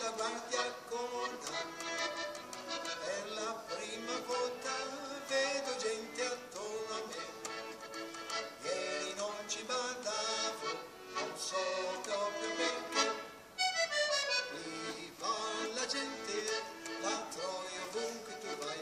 la guardia corta. Per la prima volta vedo gente attorno a me. Ieri non ci badavo, non so proprio perché. Viva la gente, la trovi ovunque tu vai.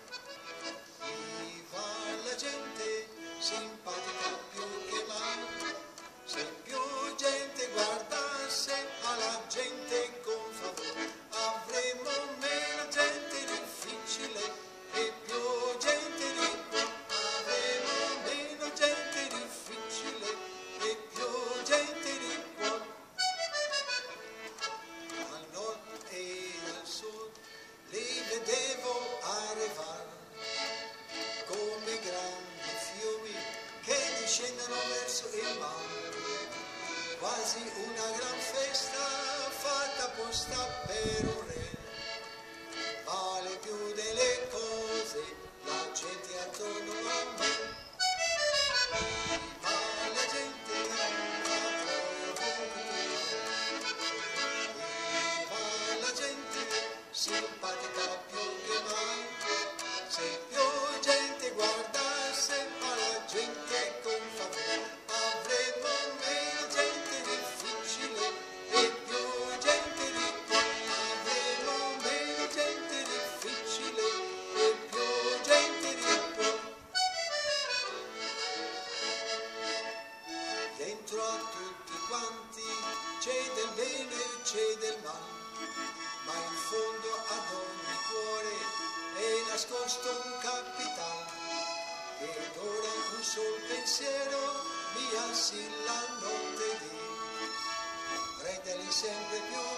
Viva la gente, simpatica più che mai. Se più gente guardasse alla gente con favore, avremo meno gente difficile e più gente ricca. Avremo meno gente difficile e più gente ricca. Al nord e al sud li vedevo arrivare come grandi fiumi che discendono verso il mare. Quasi una gran festa fatta apposta per un re. Vale più delle cose la gente attorno a me. Viva la gente, la trovi ovunque tu vai. Viva la gente, simpatica più che mai. Se più gente guardasse alla gente con favore, avremmo meno gente difficile e più gente ricca. Avremo meno gente difficile e più gente ricca. Dentro a tutti quanti c'è del bene e c'è del male, ma in fondo ad ogni cuore è nascosto un capitano ed ora un sol pensiero mi assilla notte di renderli sempre più